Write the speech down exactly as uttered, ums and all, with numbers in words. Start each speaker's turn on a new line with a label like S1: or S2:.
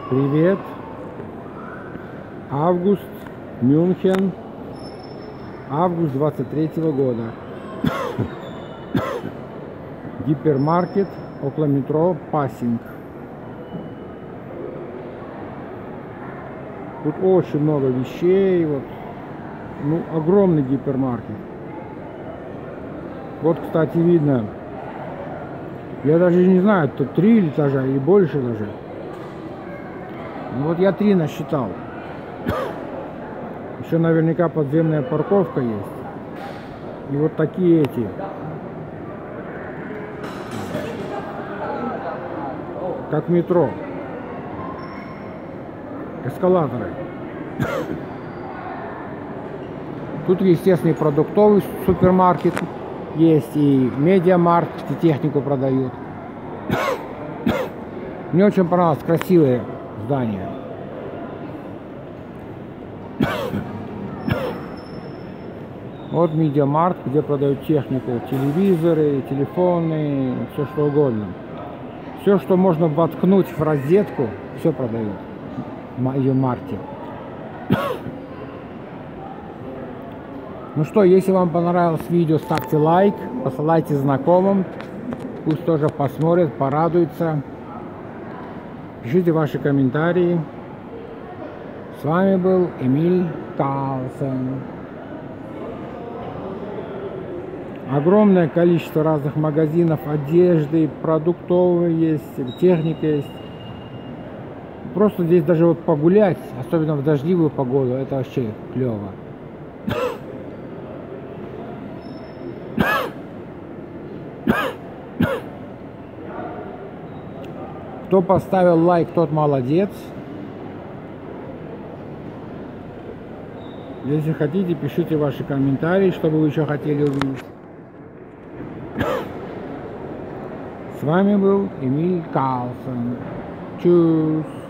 S1: Привет. Август, Мюнхен. Август двадцать третьего года. Гипермаркет около метро Пассинг. Тут очень много вещей. Вот. Ну, огромный гипермаркет. Вот, кстати, видно. Я даже не знаю, тут три этажа или больше даже. Ну, вот я три насчитал. Еще наверняка подземная парковка есть. И вот такие эти. Как метро. Эскалаторы. Тут, естественно, и продуктовый супермаркет есть, и медиамаркт, и технику продают. Мне очень понравилось, красивые здания. Вот медиамаркт, где продают технику, телевизоры, телефоны, все что угодно. Все, что можно воткнуть в розетку, все продают в медиамаркте. Ну что, если вам понравилось видео, ставьте лайк, посылайте знакомым, пусть тоже посмотрят, порадуются. Пишите ваши комментарии. С вами был Эмиль Карлсон. Огромное количество разных магазинов, одежды, продуктовые есть, техника есть. Просто здесь даже вот погулять, особенно в дождливую погоду, это вообще клево. Кто поставил лайк, тот молодец. Если хотите, пишите ваши комментарии, что бы вы еще хотели увидеть. С вами был Эмиль Карлсон. Чус.